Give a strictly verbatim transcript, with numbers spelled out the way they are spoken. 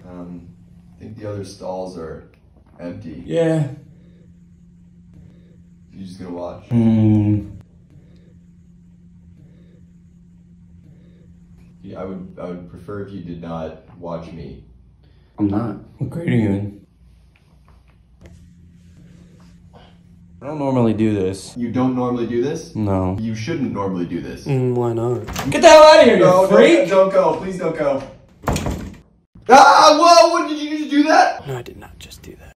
Um, I think the other stalls are empty. Yeah. You're just gonna watch? Hmm. Yeah, I would, I would prefer if you did not watch me. I'm not. What grade are you in? I don't normally do this. You don't normally do this? No. You shouldn't normally do this. Mm, why not? Get the hell out of here, you No, freak! don't, don't go. Please don't go. Ah, whoa, what, did you just do that? No, I did not just do that.